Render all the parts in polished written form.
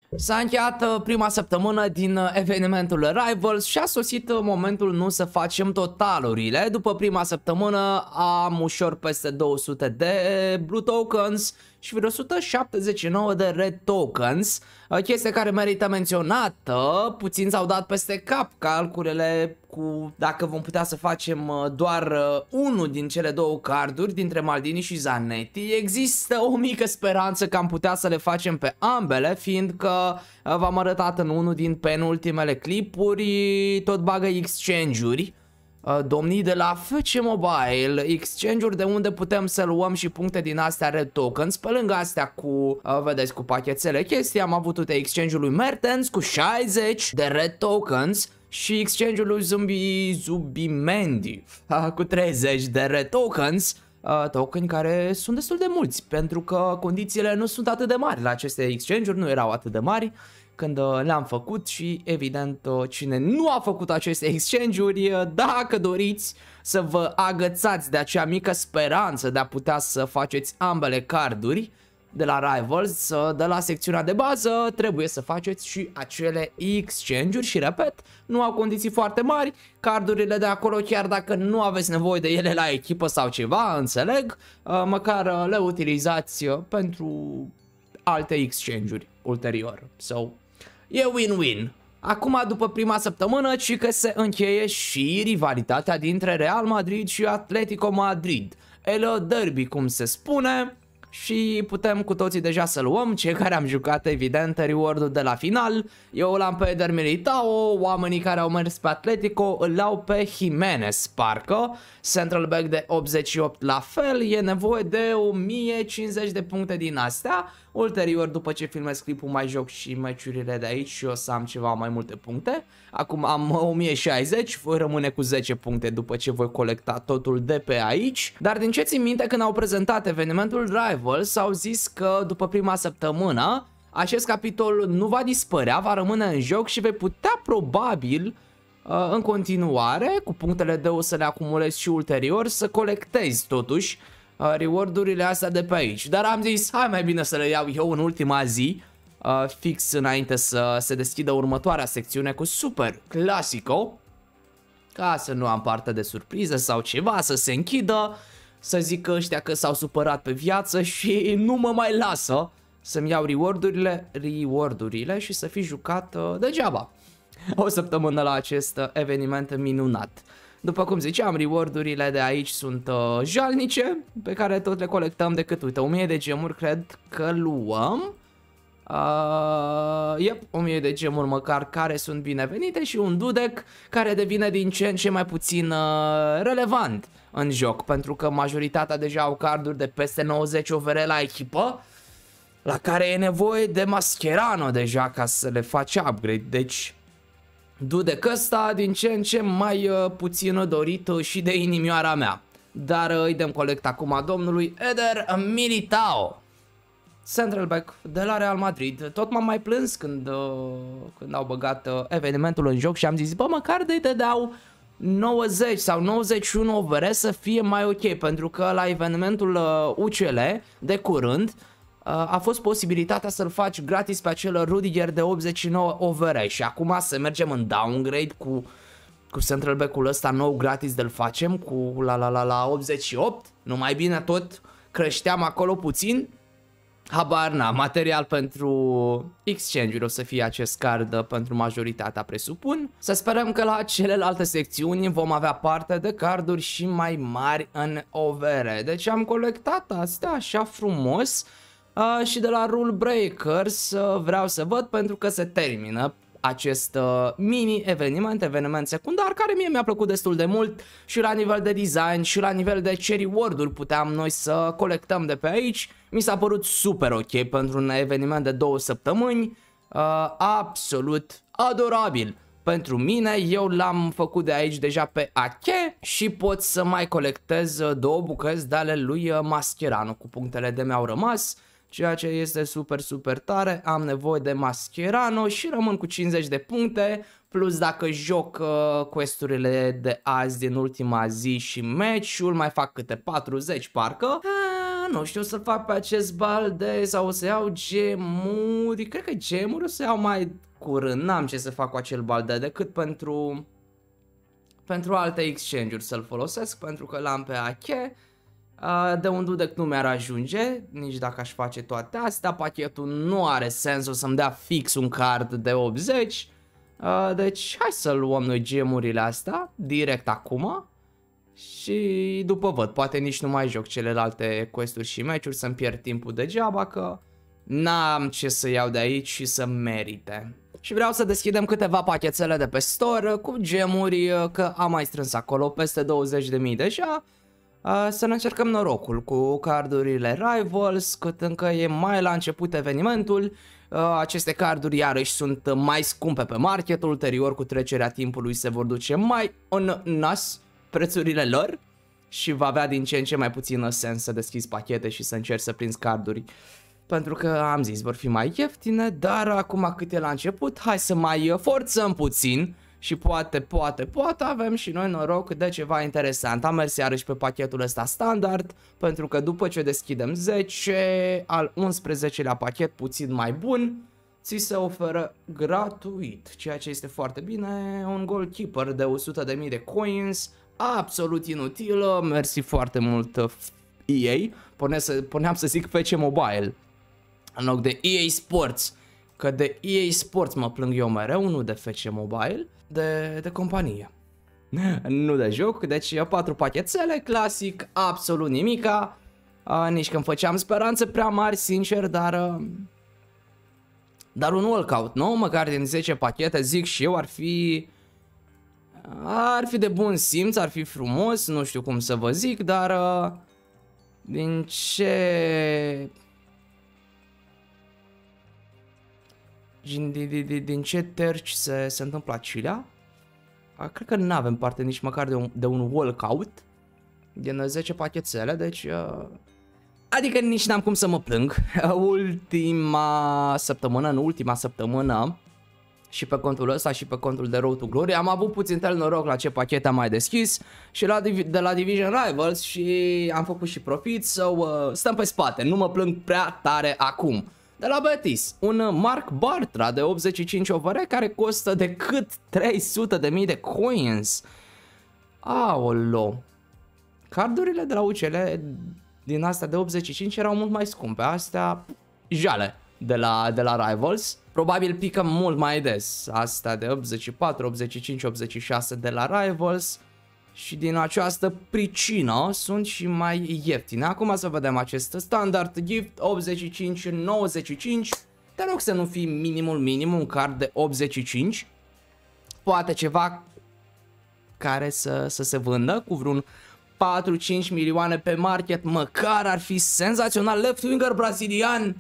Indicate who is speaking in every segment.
Speaker 1: S-a încheiat prima săptămână din evenimentul Rivals și a sosit momentul nu să facem totalurile. După prima săptămână am ușor peste 200 de Blue Tokens și vreo 179 de Red Tokens. Chestia care merită menționată, puțini s-au dat peste cap calculele cu dacă vom putea să facem doar unul din cele două carduri dintre Maldini și Zanetti. Există o mică speranță că am putea să le facem pe ambele, fiindcă v-am arătat în unul din penultimele clipuri, tot bagă exchange-uri. Domnii de la FC Mobile, exchange-uri de unde putem să luăm și puncte din astea Red Tokens. Pe lângă astea cu, vedeți, cu pachetele chestii, am avut exchange-ul lui Mertens cu 60 de Red Tokens și exchange-ul lui Zubimendi cu 30 de Red Tokens. Tokeni care sunt destul de mulți, pentru că condițiile nu sunt atât de mari la aceste exchange-uri, nu erau atât de mari când le-am făcut și evident cine nu a făcut aceste exchange-uri, dacă doriți să vă agățați de acea mică speranță de a putea să faceți ambele carduri de la Rivals, de la secțiunea de bază, trebuie să faceți și acele exchange-uri și repet, nu au condiții foarte mari, cardurile de acolo chiar dacă nu aveți nevoie de ele la echipă sau ceva, înțeleg, măcar le utilizați pentru alte exchange-uri ulterior. So, e win-win. Acum, după prima săptămână, ci că se încheie și rivalitatea dintre Real Madrid și Atletico Madrid. El derby, cum se spune, și putem cu toții deja să luăm, cei care am jucat evident reward-ul de la final. Eu l-am pe Eder Militao, oamenii care au mers pe Atletico îl au pe Jimenez parcă, central back de 88 la fel, e nevoie de 1050 de puncte din astea. Ulterior, după ce filmez clipul, mai joc și meciurile de aici și o să am ceva mai multe puncte. Acum am 1060, voi rămâne cu 10 puncte după ce voi colecta totul de pe aici. Dar din ce țin minte, când au prezentat evenimentul Rivals, au zis că după prima săptămână acest capitol nu va dispărea, va rămâne în joc și vei putea probabil în continuare, cu punctele de o să le acumulezi și ulterior, să colectezi totuși reward-urile astea de pe aici. Dar am zis, hai mai bine să le iau eu în ultima zi, fix înainte să se deschidă următoarea secțiune cu Super Clasico, ca să nu am parte de surpriză sau ceva, să se închidă, să zic ăștia că s-au supărat pe viață și nu mă mai lasă să-mi iau reward-urile și să fi jucat degeaba o săptămână la acest eveniment minunat. După cum ziceam, reward-urile de aici sunt jalnice, pe care tot le colectăm decât, uite, 1000 de gemuri cred că luăm. Yep, 1000 de gemuri măcar care sunt binevenite și un dudec care devine din ce în ce mai puțin relevant în joc, pentru că majoritatea deja au carduri de peste 90 OVR la echipă, la care e nevoie de Mascherano deja ca să le faci upgrade, deci dudec ăsta din ce în ce mai puțin dorit și de inimioara mea. Dar îi dăm colect acum domnului Eder Militao, central back de la Real Madrid. Tot m-am mai plâns când au băgat evenimentul în joc și am zis, bă, măcar de-i dădeau 90 sau 91 OVR să fie mai ok, pentru că la evenimentul UCL de curând a fost posibilitatea să-l faci gratis pe acel Rudiger de 89 OVR și acum să mergem în downgrade cu central back-ul ăsta nou gratis de-l facem cu la 88, numai bine tot creșteam acolo puțin. Habar n-am, material pentru exchange-uri o să fie acest card pentru majoritatea, presupun. Să sperăm că la celelalte secțiuni vom avea parte de carduri și mai mari în OVR. Deci am colectat astea așa frumos și de la Rule Breakers vreau să văd, pentru că se termină acest eveniment secundar, care mie mi-a plăcut destul de mult și la nivel de design și la nivel de ce reward-uri puteam noi să colectăm de pe aici. Mi s-a părut super ok pentru un eveniment de 2 săptămâni, absolut adorabil. Pentru mine, eu l-am făcut de aici deja pe Ache și pot să mai colectez 2 bucăți de ale lui Mascherano cu punctele de mi-au rămas, ceea ce este super tare. Am nevoie de Mascherano și rămân cu 50 de puncte, plus dacă joc quest-urile de azi din ultima zi și match-ul, mai fac câte 40 parcă. nu știu, să-l fac pe acest balde sau o să iau gemuri. Cred că gemuri o să iau mai curând. N-am ce să fac cu acel balde decât pentru alte exchange-uri să-l folosesc, pentru că l-am pe Ache. De un dudec nu mi-ar ajunge, nici dacă aș face toate astea. Pachetul nu are sens, o să-mi dea fix un card de 80. Deci hai să luăm noi gemurile astea direct acum. Și după văd, poate nici nu mai joc celelalte quest-uri și meciuri, să-mi pierd timpul degeaba, că n-am ce să iau de aici și să merite. Și vreau să deschidem câteva pachetele de pe store cu gemuri, că am mai strâns acolo peste 20.000 deja. Să ne încercăm norocul cu cardurile Rivals, cât încă e mai la început evenimentul. Aceste carduri iarăși sunt mai scumpe pe market, ulterior cu trecerea timpului se vor duce mai în nas prețurile lor și va avea din ce în ce mai puțin sens să deschizi pachete și să încerci să prinzi carduri. Pentru că am zis, vor fi mai ieftine, dar acum cât e la început, hai să mai forțăm puțin și poate avem și noi noroc de ceva interesant. Am mers iarăși pe pachetul ăsta standard, pentru că după ce deschidem 10, al 11-lea pachet puțin mai bun, ți se oferă gratuit, ceea ce este foarte bine, un goalkeeper de 100.000 de coins, absolut inutilă, mersi foarte mult EA, puneam să zic FC Mobile, în loc de EA Sports, că de EA Sports mă plâng eu mereu, nu de FC Mobile, de companie, nu de joc. Deci 4 pachetele, clasic, absolut nimica, nici când făceam speranțe prea mari, sincer, dar un walkout, nu? Măcar din 10 pachete, zic și eu, ar fi de bun simț, ar fi frumos, nu știu cum să vă zic, dar din ce terci se întâmplă acilea? Cred că nu avem parte nici măcar de un walkout din 10 pachetele, deci adică nici n-am cum să mă plâng. În ultima săptămână și pe contul ăsta și pe contul de Road to Glory am avut puțin noroc la ce pachete am mai deschis și de la Division Rivals și am făcut și profit, stăm pe spate, nu mă plâng prea tare acum. De la Betis, un Mark Bartra de 85 overe care costă decât 300.000 de coins. Aolo. Cardurile de la UCL din astea de 85 erau mult mai scumpe, astea jale de la Rivals. Probabil pică mult mai des, astea de 84, 85, 86 de la Rivals. Și din această pricină sunt și mai ieftine. Acum să vedem acest standard gift 85-95. Te rog să nu fii minim un card de 85. Poate ceva care să se vândă cu vreun 4-5 milioane pe market. Măcar ar fi senzațional. Left winger brazilian.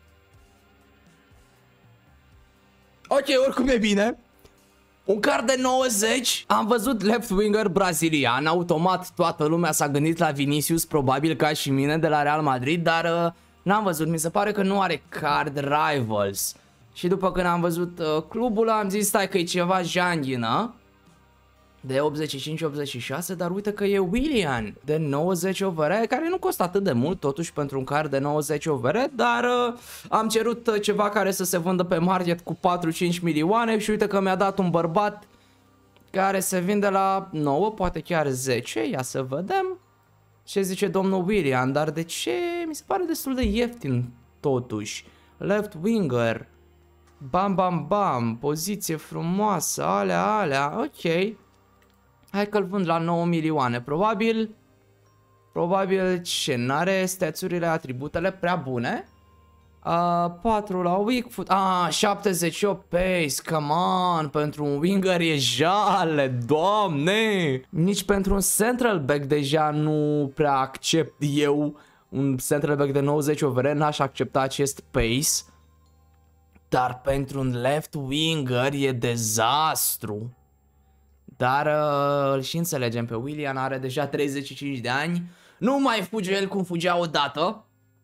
Speaker 1: Ok, oricum e bine. Un card de 90, am văzut left winger brazilian, automat toată lumea s-a gândit la Vinicius, probabil ca și mine, de la Real Madrid, dar n-am văzut, mi se pare că nu are card Rivals. Și după când am văzut clubul, am zis, stai că e ceva janghină, de 85-86, dar uite că e Willian de 90 overe, care nu costă atât de mult totuși pentru un card de 90 overe, dar am cerut ceva care să se vândă pe market cu 4-5 milioane și uite că mi-a dat un bărbat care se vinde la 9, poate chiar 10, ia să vedem ce zice domnul Willian, dar de ce? Mi se pare destul de ieftin totuși. Left winger, bam, poziție frumoasă, alea, ok. Hai că-l vând la 9 milioane, probabil ce, n-are stațurile, atributele prea bune. 4 la weak foot, 78 pace, come on, pentru un winger e jale, doamne. Nici pentru un central back deja nu prea accept eu, un central back de 90 overe, n-aș accepta acest pace. Dar pentru un left winger e dezastru. Dar îl și înțelegem pe Willian, are deja 35 de ani. Nu mai fuge el cum fugea odată.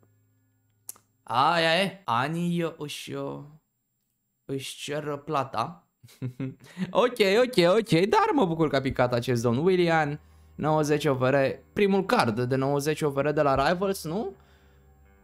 Speaker 1: Aia e, anii își cer plata. Ok, dar mă bucur că a picat acest domn Willian. 90 overe, primul card de 90 overe de la Rivals, nu?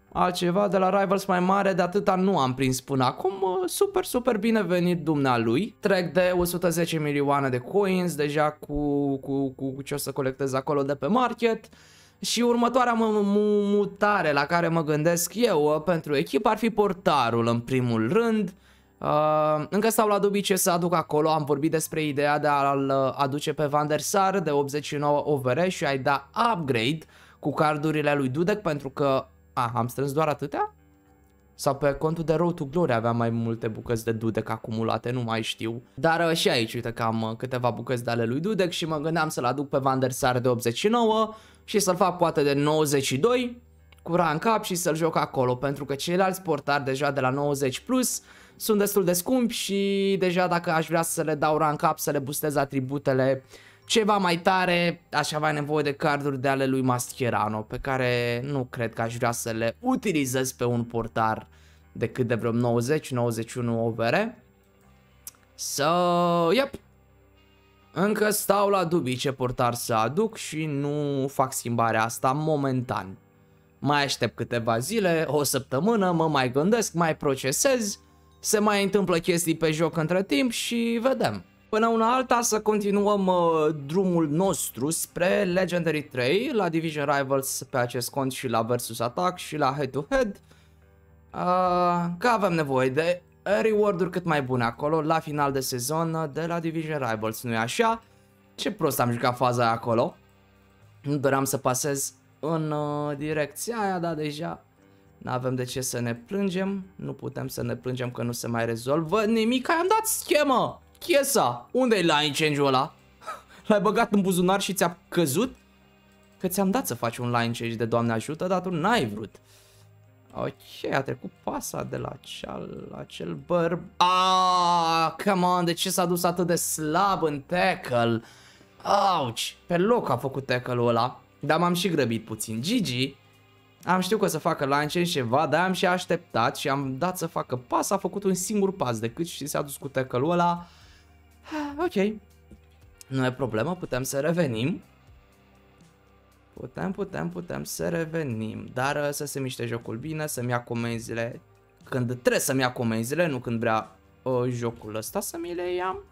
Speaker 1: altceva de la Rivals mai mare de atâta nu am prins până acum. Super, super bine venit dumnealui. Trec de 110 milioane de coins deja cu ce o să colectez acolo de pe market. Și următoarea mutare la care mă gândesc eu pentru echipă ar fi portarul în primul rând. Încă stau la dubii ce să aduc acolo. Am vorbit despre ideea de a-l aduce pe Van der Sar de 89 OVR și a-i da upgrade cu cardurile lui Dudek, pentru că am strâns doar atâtea? Sau pe contul de Road to Glory aveam mai multe bucăți de Dudek acumulate, nu mai știu. Dar și aici, uite că am câteva bucăți de ale lui Dudek și mă gândeam să-l aduc pe Van der Sar de 89 și să-l fac poate de 92 cu rank up și să-l joc acolo, pentru că ceilalți portari deja de la 90 plus sunt destul de scumpi și deja dacă aș vrea să le dau rank up, să le boostez atributele ceva mai tare, aș avea nevoie de carduri de ale lui Mascherano, pe care nu cred că aș vrea să le utilizez pe un portar decât de vreo 90-91 OVR. Yep. Încă stau la dubii ce portar să aduc și nu fac schimbarea asta momentan. Mai aștept câteva zile, o săptămână, mă mai gândesc, mai procesez, se mai întâmplă chestii pe joc între timp și vedem. Până una alta să continuăm drumul nostru spre Legendary 3 la Division Rivals pe acest cont și la Versus Attack și la Head to Head. Că avem nevoie de reward-uri cât mai bune acolo la final de sezon de la Division Rivals, nu-i așa? Ce prost am jucat faza aia acolo. Nu doream să pasez în direcția aia, dar deja n-avem de ce să ne plângem. Nu putem să ne plângem că nu se mai rezolvă nimic. Ai-am dat schemă! Chiesa! Unde-i line change-ul ăla? L-ai băgat în buzunar și ți-a căzut? Că ți-am dat să faci un line change de Doamne ajută, dar tu n-ai vrut. Ok, a trecut pasa de la acel bărb. Come on, de ce s-a dus atât de slab în tackle? Ouch! Pe loc a făcut tackle-ul ăla, dar m-am și grăbit puțin. GG. Am știut că o să facă line change ceva, dar am și așteptat și am dat să facă pas, a făcut un singur pas decât și s-a dus cu tackle-ul ăla. Ok. Nu e problemă, putem să revenim. Putem să revenim, dar să se miște jocul bine, să-mi ia comenzile când trebuie să-mi ia comenzile, nu când vrea jocul ăsta să mi le ia.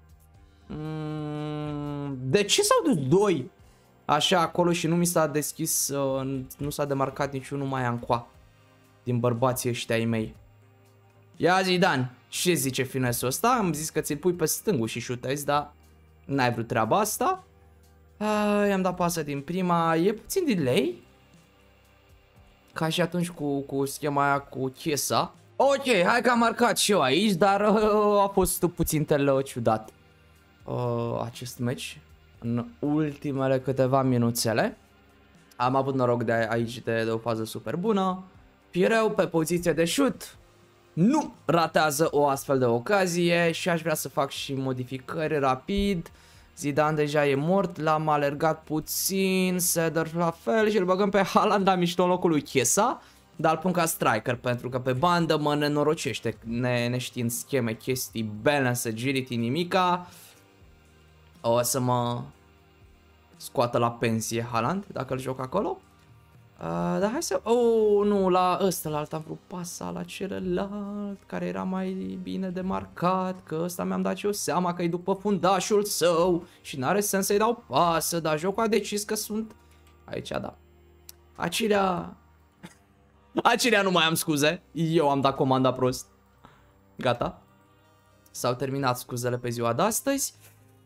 Speaker 1: De ce s-au dus doi așa acolo și nu mi s-a deschis, nu s-a demarcat niciunul mai ancoa din bărbații ăștia ai mei? Ia zi, Dan, ce zice finesul ăsta? Am zis că ți-l pui pe stângul și șutezi, dar n-ai vrut treaba asta. I-am dat pasă din prima, e puțin delay. Ca și atunci cu schema aia cu Chiesa. Ok, hai că am marcat și eu aici, dar a fost puțin ciudat acest match. În ultimele câteva minuțele am avut noroc de aici de o fază super bună. Pireu pe poziție de shoot nu ratează o astfel de ocazie și aș vrea să fac și modificări rapid. Zidane deja e mort, l-am alergat puțin, Seder la fel și îl băgăm pe Haaland la mișto în locul lui Chiesa, dar îl pun ca striker pentru că pe bandă mă nenorocește neștiind scheme, chestii, balance, agility, nimica. O să mă scoată la pensie Haaland dacă îl joc acolo. Dar hai să... nu, la ăsta, la alt am vrut pasa la celălalt care era mai bine demarcat, că ăsta mi-am dat și eu seama că e după fundașul său și n-are sens să-i dau pasă, dar jocul a decis că sunt aici, da. Acirea nu mai am scuze, eu am dat comanda prost. Gata. S-au terminat scuzele pe ziua de astăzi.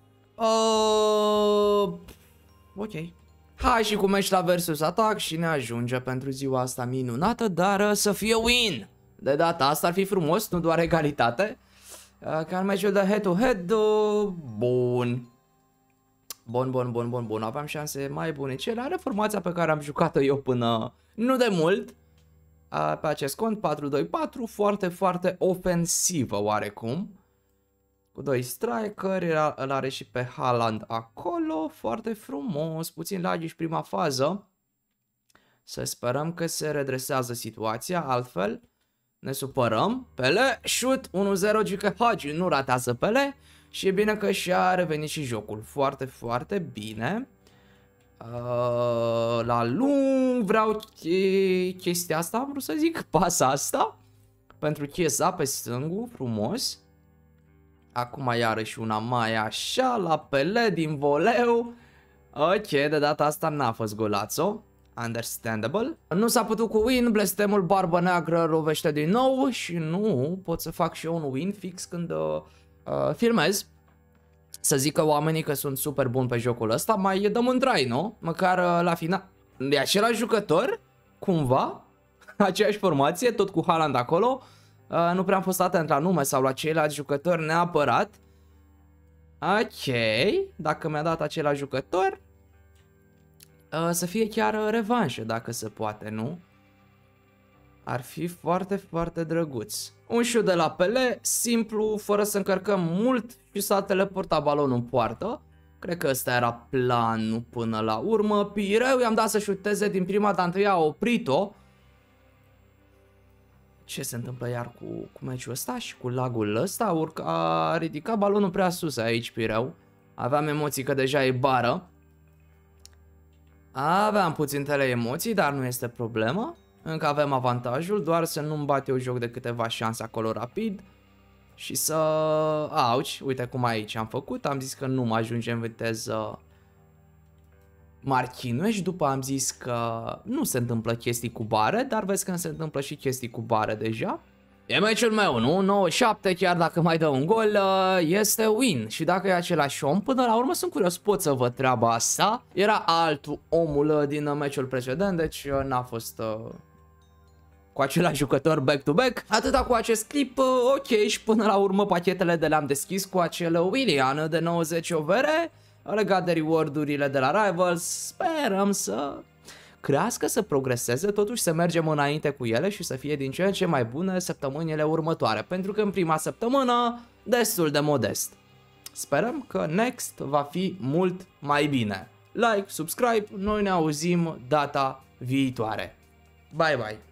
Speaker 1: Ok. Hai și cu meci la Versus Attack și ne ajunge pentru ziua asta minunată, dar să fie win! De data asta ar fi frumos, nu doar egalitate. Ca în meciul de head-to-head, bun. Bun. Aveam șanse mai bune. Era reformația pe care am jucat-o eu până nu de mult. Pe acest cont, 4-2-4, foarte ofensivă oarecum. Cu doi strikeri, îl are și pe Haaland acolo, foarte frumos, puțin lagi și prima fază. Să sperăm că se redresează situația, altfel ne supărăm. Pele, shoot, 1-0, Gică Hagi, nu ratează Pele și e bine că și-a revenit și jocul, foarte bine. La lung vreau chestia asta, am vrut să zic, pasa asta. Pentru chesa pe stângul, frumos. Acum iarăși una mai așa, la pele din voleu. Ok, de data asta n-a fost golațo. Understandable. Nu s-a putut cu win, blestemul Barbă Neagră lovește din nou și nu pot să fac și eu un win fix când filmez. Să zică oamenii că sunt super bun pe jocul ăsta, mai dăm un try, nu? Măcar la final. E același jucător? Cumva? Aceeași formație, tot cu Haaland acolo. Nu prea am fost atent la nume sau la ceilalți jucători neapărat. Ok, dacă mi-a dat același jucător, să fie chiar revanșă, dacă se poate, nu? Ar fi foarte, foarte drăguț. Un șut de la Pele, simplu, fără să încărcăm mult și s-a teleportat balonul în poartă. Cred că ăsta era planul până la urmă. Pireu i-am dat să șuteze din prima, dar întâi a oprit-o. Ce se întâmplă iar cu meciul ăsta și cu lagul ăsta? A ridicat balonul prea sus aici, Pireu. Aveam emoții că deja e bară. Aveam puțintele emoții, dar nu este problemă. Încă avem avantajul, doar să nu-mi bate eu joc de câteva șanse acolo rapid. Și să... Auci, uite cum aici am făcut, am zis că nu mă ajunge în viteză Marquinhos și după am zis că nu se întâmplă chestii cu bare, dar vezi că se întâmplă și chestii cu bare deja. E meciul meu, nu? 9-7, chiar dacă mai dă un gol, este win. Și dacă e același om, până la urmă sunt curios, pot să văd treaba asta. Era altul omul din meciul precedent, deci n-a fost cu același jucător back-to-back. Atâta cu acest clip, ok, și până la urmă pachetele de le-am deschis cu acel Willian de 90 overe, legat de reward-urile de la Rivals. Sperăm să crească, să progreseze, totuși să mergem înainte cu ele și să fie din ce în ce mai bune săptămânile următoare, pentru că în prima săptămână destul de modest. Sperăm că next va fi mult mai bine. Like, subscribe, noi ne auzim data viitoare. Bye bye!